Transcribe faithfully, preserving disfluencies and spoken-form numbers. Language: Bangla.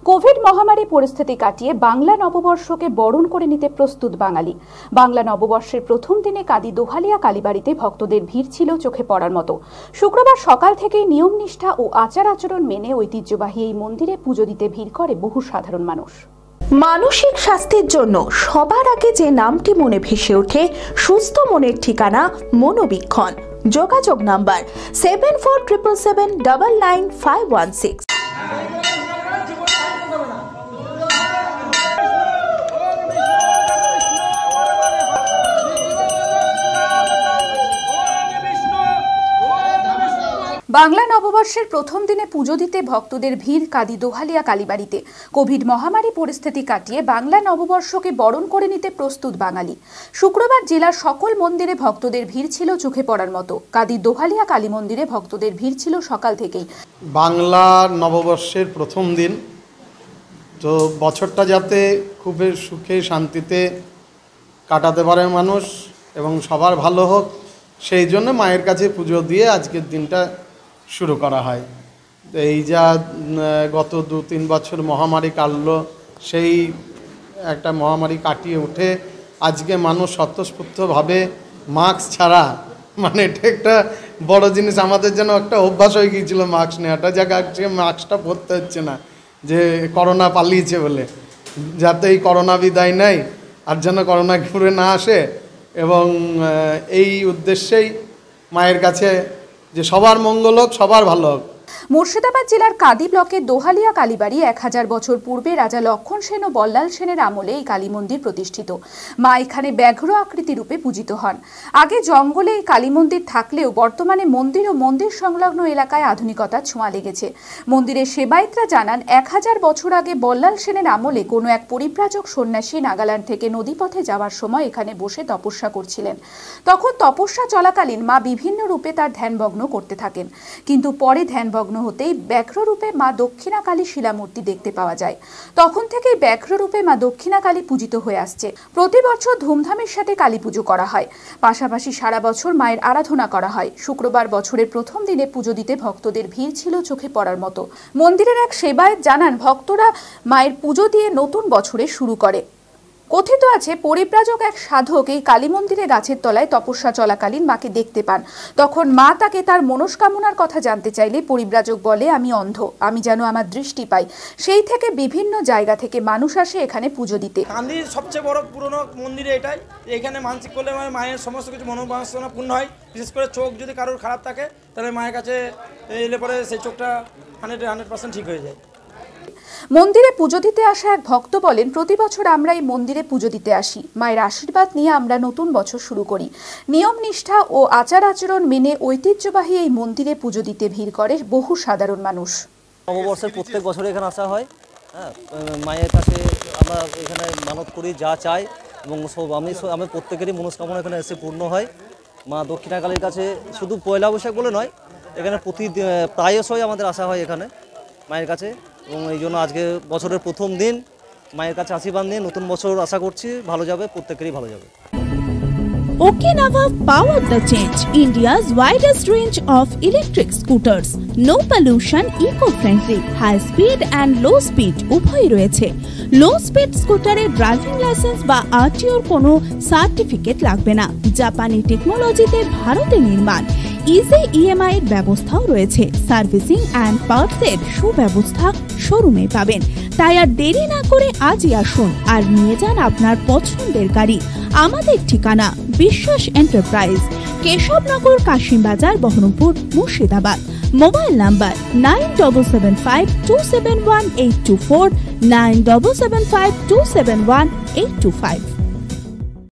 কোভিড মহামারী পরিস্থিতি কাটিয়ে বাংলা নববর্ষকে বরণ করে নিতে প্রস্তুত বাঙালি। বাংলা নববর্ষের প্রথম দিনে কাদি দোহালিয়া কালীবাড়িতে ভক্তদের ভিড় ছিল চোখে পড়ার মতো। শুক্রবার সকাল থেকেই নিয়ম নিষ্ঠা ও আচার আচরণ মেনে ঐতিহ্যবাহী এই মন্দিরে পুজো দিতে ভিড় করে বহু সাধারণ মানুষ। মানসিক স্বাস্থ্যের জন্য সবার আগে যে নামটি মনে ভেসে ওঠে, সুস্থ মনের ঠিকানা মনোবীক্ষণ। যোগাযোগ number seven four triple seven double nine five one six. Bangla নববর্ষের প্রথম দিনে পুজো দিতে ভক্তদের ভিড় কাদি দোহালিয়া কালীবাড়িতে। কোভিড মহামারী পরিস্থিতি কাটিয়ে বাংলা নববর্ষকে বরণ করে নিতে প্রস্তুত বাঙালি। শুক্রবার জেলার সকল মন্দিরে ভক্তদের ভিড় ছিল চোখে পড়ার মতো। কাদি দোহালিয়া কালী মন্দিরে ভক্তদের ভিড় ছিল সকাল থেকেই। বাংলা নববর্ষের প্রথম দিন, তো বছরটা যাতে খুব সুখে শান্তিতে কাটাতে পারে মানুষ এবং সবার ভালো হোক, সেই জন্য মায়ের কাছে পুজো দিয়ে আজকের দিনটা শুরু করা হয়। এই যা গত দু তিন বছর মহামারী কাটলো, সেই একটা মহামারী কাটিয়ে উঠে আজকে মানুষ স্বতঃস্ফূর্তভাবে মাস্ক ছাড়া, মানে এটা একটা বড় জিনিস, আমাদের যেন একটা অভ্যাস হয়ে গিয়েছিল মাস্ক নেওয়াটা, জায়গা আজকে মাস্কটা পরতে হচ্ছে না, যে করোনা পালিয়েছে বলে, যাতে এই করোনা বিদায় নেয় আর যেন করোনা ঘুরে না আসে। এবং এই উদ্দেশ্যেই মায়ের কাছে যে সবার মঙ্গল হোক, সবার ভালো হোক। মুর্শিদাবাদ জেলার কাদি ব্লকের দোহালিয়া কালীবাড়ি এক হাজার বছর পূর্বে রাজা লক্ষণ সেন ও বল্লাল সেনের আমলে এই কালী মন্দির প্রতিষ্ঠিত। মা এখানে ব্যাঘ্র আকৃতি রূপে পূজিত হন। আগে জঙ্গলে এই কালী মন্দির থাকলেও বর্তমানে মন্দির ও মন্দির সংলগ্ন এলাকায় আধুনিকতার ছোঁয়া লেগেছে। মন্দিরের সেবায়েতরা জানান, এক হাজার বছর আগে বল্লাল সেনের আমলে কোনো এক পরিব্রাজক সন্ন্যাসী নাগাল্যান্ড থেকে নদীপথে যাওয়ার সময় এখানে বসে তপস্যা করছিলেন। তখন তপস্যা চলাকালীন মা বিভিন্ন রূপে তার ধ্যানভগ্ন করতে থাকেন, কিন্তু পরে ধ্যানভগ্ন হতেই ব্যাঘ্র রূপে মা দক্ষিণা কালী শিলামূর্তি দেখতে পাওয়া যায়। তখন থেকেই ব্যাঘ্র রূপে মা দক্ষিণা কালী পূজিত হয়ে আসছে। প্রতি বছর ধুমধামের সাথে কালী পুজো করা হয়, পাশাপাশি সারা বছর মায়ের আরাধনা করা হয়। শুক্রবার বছরের প্রথম দিনে পুজো দিতে ভক্তদের ভিড় ছিল চোখে পড়ার মতো। মন্দিরের এক সেবায়েত জানান, ভক্তরা মায়ের পুজো দিয়ে নতুন বছরে শুরু করে। কথিত আছে, পরিব্রাজক এক সাধক এই কালী মন্দিরে গাছের তলায় তপস্যা চলাকালীন মাকে দেখতে পান। তখন মা তাকে তার মনস্কামনার কথা জানতে চাইলে পরিব্রাজক বলে, আমি অন্ধ, আমি যেন আমার দৃষ্টি পাই। সেই থেকে বিভিন্ন জায়গা থেকে মানুষ আসে এখানে পুজো দিতে। কান্দির সবচেয়ে বড় পুরনো মন্দির এটাই। এখানে মানসিক করলে মানে মায়ের সমস্ত কিছু মনোবাসনা পূর্ণ হয়। বিশেষ করে চোখ যদি কারোর খারাপ থাকে, তাহলে মায়ের কাছে এলে পরে সেই চোখটা হান্ড্রেড হান্ড্রেড পার্সেন্ট ঠিক হয়ে যায়। মন্দিরে পুজো দিতে আসা এক ভক্ত বলেন, প্রতি বছর আমরা এই মন্দিরে পুজো দিতে আসি। মায়ের আশীর্বাদ নিয়ে আমরা নতুন বছর শুরু করি। নিয়ম নিষ্ঠা ও আচার আচরণ মেনে ঐতিহ্যবাহী এই মন্দিরে পুজো দিতে ভিড় করে বহু সাধারণ মানুষ। নববর্ষের প্রত্যেক বছর এখানে আসা হয়। হ্যাঁ, মায়ের কাছে আমরা এখানে মানত করি, যা চাই, এবং সব আমি আমি প্রত্যেকেরই মনস্কামনা এখানে এসে পূর্ণ হয়। মা দক্ষিণা কালীর কাছে শুধু পয়লা বৈশাখ বলে নয়, এখানে প্রতি প্রায়শই আমাদের আসা হয় এখানে মায়ের কাছে। এবং এই জন্য আজকে বছরের প্রথম দিন মায়ের কাছে আশীর্বাদ নিয়ে নতুন বছর আশা করছি ভালো যাবে, প্রত্যেকেরই ভালো যাবে। Okinawa powered the change. India's widest range of electric scooters. No pollution, eco-friendly, high speed and low speed উভয় রয়েছে। লো স্পিড স্কুটারে ড্রাইভিং লাইসেন্স বা আরটিওর কোনো সার্টিফিকেট লাগবে না। জাপানি টেকনোলজিতে ভারতে নির্মাণ। ইজি ইএমআই এর ব্যবস্থাও রয়েছে। সার্ভিসিং অ্যান্ড পার্টসের সুব্যবস্থা শোরুমে পাবেন। তাই আর দেরি না করে আজই আসুন আর নিয়ে যান আপনার পছন্দের গাড়ি। আমাদের ঠিকানা Biswas Enterprise, Keshabnagar, Kasimbazar, Baharampur, Murshidabad. Mobile number nine double seven five two seven one eight two four, nine double seven five two seven one eight two five.